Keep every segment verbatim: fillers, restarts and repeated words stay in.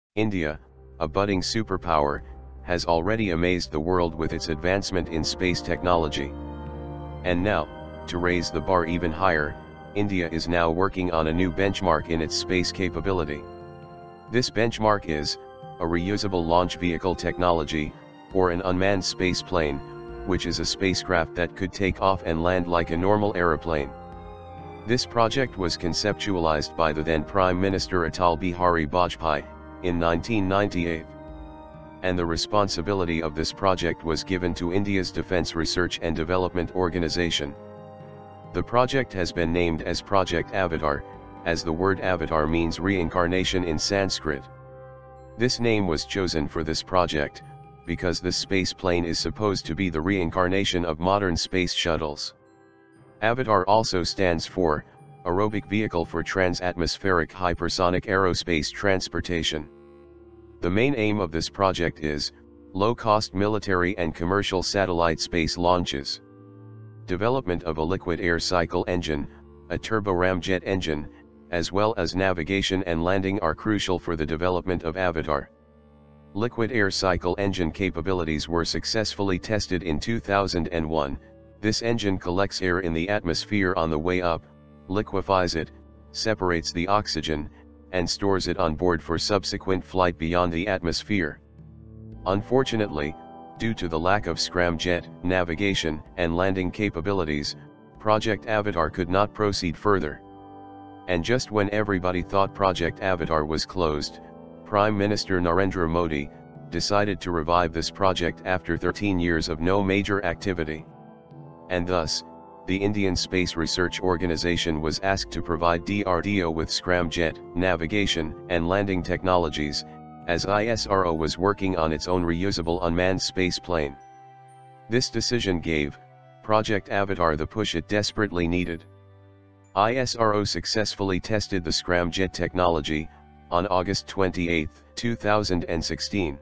India, a budding superpower, has already amazed the world with its advancement in space technology. And now, to raise the bar even higher, India is now working on a new benchmark in its space capability. This benchmark is a reusable launch vehicle technology, or an unmanned space plane, which is a spacecraft that could take off and land like a normal aeroplane. This project was conceptualized by the then Prime Minister Atal Bihari Vajpayee in nineteen ninety-eight. And the responsibility of this project was given to India's Defence Research and Development Organization. The project has been named as Project Avatar, as the word avatar means reincarnation in Sanskrit. This name was chosen for this project, because this space plane is supposed to be the reincarnation of modern space shuttles. Avatar also stands for Aerobic Vehicle for Transatmospheric Hypersonic Aerospace Transportation. The main aim of this project is low-cost military and commercial satellite space launches. Development of a liquid air cycle engine, a turbo ramjet engine, as well as navigation and landing are crucial for the development of Avatar. Liquid air cycle engine capabilities were successfully tested in two thousand one. This engine collects air in the atmosphere on the way up, liquefies it, separates the oxygen, and stores it on board for subsequent flight beyond the atmosphere. Unfortunately, due to the lack of scramjet, navigation, and landing capabilities, Project Avatar could not proceed further. And just when everybody thought Project Avatar was closed, Prime Minister Narendra Modi decided to revive this project after thirteen years of no major activity. And thus, the Indian Space Research Organization was asked to provide D R D O with scramjet, navigation, and landing technologies, as I S R O was working on its own reusable unmanned space plane. This decision gave Project Avatar the push it desperately needed. I S R O successfully tested the scramjet technology on August twenty-eighth, two thousand sixteen.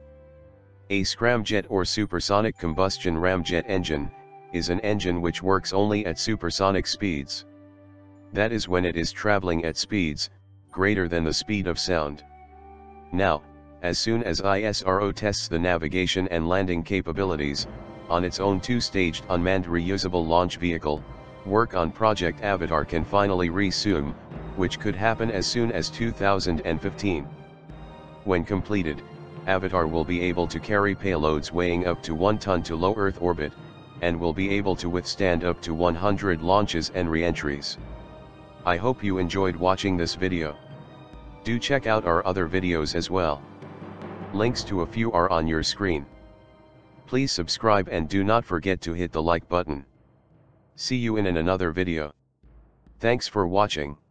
A scramjet or supersonic combustion ramjet engine is an engine which works only at supersonic speeds. That is when it is traveling at speeds greater than the speed of sound. Now, as soon as I S R O tests the navigation and landing capabilities on its own two-staged unmanned reusable launch vehicle, work on Project Avatar can finally resume, which could happen as soon as two thousand fifteen. When completed, Avatar will be able to carry payloads weighing up to one ton to low Earth orbit, and will be able to withstand up to one hundred launches and re-entries. I hope you enjoyed watching this video. Do check out our other videos as well. Links to a few are on your screen. Please subscribe and do not forget to hit the like button. See you in an another video. Thanks for watching.